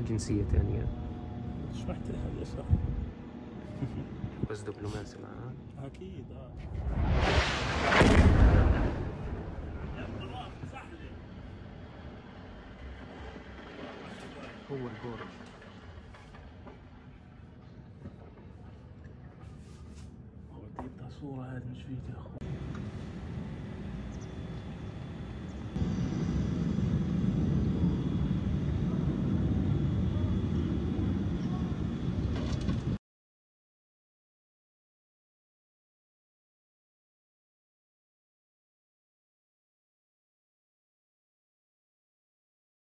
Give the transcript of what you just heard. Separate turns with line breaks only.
جنسية ثانية.
ايش محتاج يسار؟
بس دبلوماسي معاه
اكيد.
هو البورد.
بدي صورة هذه مش فيديو.